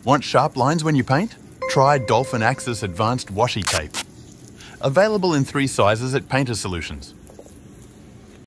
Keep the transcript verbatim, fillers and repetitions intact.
Want sharp lines when you paint? Try Dolphin Axis Advanced Washi Tape. Available in three sizes at Painter Solutions.